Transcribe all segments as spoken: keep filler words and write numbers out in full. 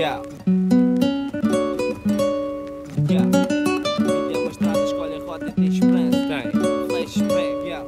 Yeah. Yeah. Vida é uma estrada, escolhe a rota e tem esperança. Tem flashback, yeah.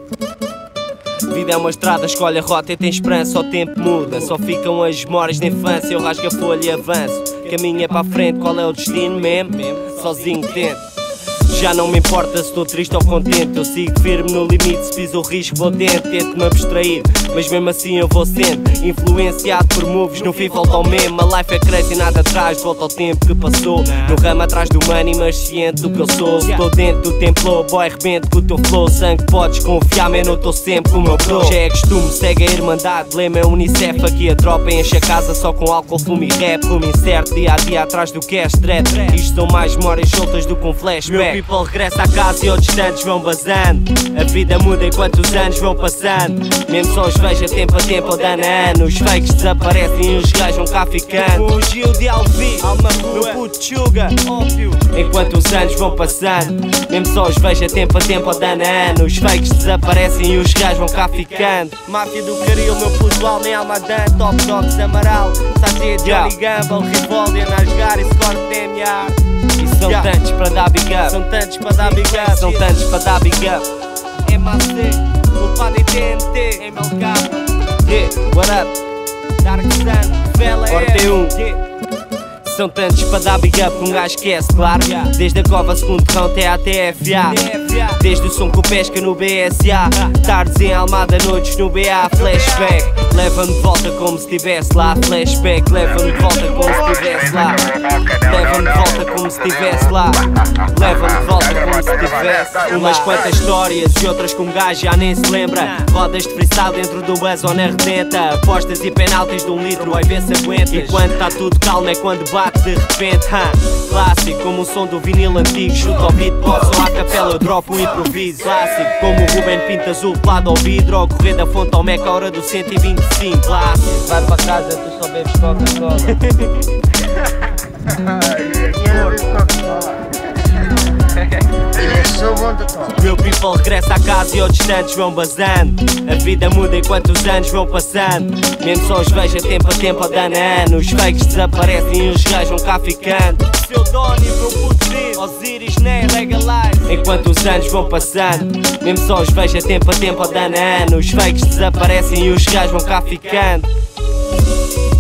Vida é uma estrada, escolhe a rota e tem esperança. O tempo muda, só ficam as memórias da infância. Eu rasgo a folha e avanço. Caminho é para a frente, qual é o destino mesmo? Sozinho tento. Já não me importa se estou triste ou contente. Eu sigo firme no limite, se piso o risco vou dentro. Tento-me abstrair, mas mesmo assim eu vou sendo influenciado por moves, no fim volta ao mesmo. A life é crazy, nada atrás, volta ao tempo que passou. No ramo atrás do money, mas ciente do que eu sou. Estou dentro do templo, boy, rebento com o teu flow. Sangue podes confiar, man, eu estou sempre com o meu bro. Já é costume, segue a irmandade, lema é Unicef. Aqui a tropa enche a casa só com álcool, fumo e rap. Rumo incerto, dia a dia atrás do que é strap. Isto são mais memórias soltas do que um flashback. People regressa à casa e outros tantos vão basando. A vida muda enquanto os anos vão passando. Mesmo só os vejo a tempo a tempo ou dano a ano. Os fakes desaparecem e os gajos vão cá ficando. O Gil de Alvi, alma rua, meu puto Sugar, óbvio. Enquanto os anos vão passando. Mesmo só os vejo a tempo a tempo ou dano a ano. Os fakes desaparecem e os gajos vão cá ficando. Máfia do Caril, meu puto alma em Almadan. Top Dogs, Amaral, Satia, Johnny Gamble, Rivaldi, a nasgar e score de M R. E são yeah. tantos para dar big up. São tantos para dar big up. São tantos para dar big up. M A C, culpado em T N T, M L K. Yeah, what up? Dark Sun, Vela R T um. Yeah. São tantos para dar big up que um gajo esquece, claro. Yeah. Desde a cova, segundo rão até à T F A. Desde o som com pesca no B S A. Tardes em Almada, noites no B A. Flashback, leva-me de volta como se estivesse lá. Flashback, leva-me de volta como se estivesse lá. Leva-me de volta como se estivesse lá. Leva-me de volta como se estivesse. Umas quantas histórias e outras que um gajo já nem se lembra. Rodas de freestyle dentro do buzz ou na redenta. Apostas e penaltis de um litro, vai ver se aguentas. E quando está tudo calmo é quando bate de repente, huh? Clássico, como o som do vinil antigo. Chuta ao beatbox ou à capela eu dropo um improviso. Clássico, como o Ruben Pinto azul colado ao vidro. Ou correr da fonte ao Meca à hora do cento e vinte e cinco. Clássico. Vai para casa, tu só bebes Coca-Cola. Meu people regressa à casa e outros tantos vão basando. A vida muda enquanto os anos vão passando. Mesmo só os vejo a tempo a tempo ou dano a ano. Os fakes desaparecem e os gajos vão cá ficando. Seu Donny, meu puto Zir, Osiris, Ney, Legalize. Enquanto os anos vão passando. Mesmo só os vejo a tempo a tempo ou dano a ano. Os fakes desaparecem e os gajos vão cá ficando.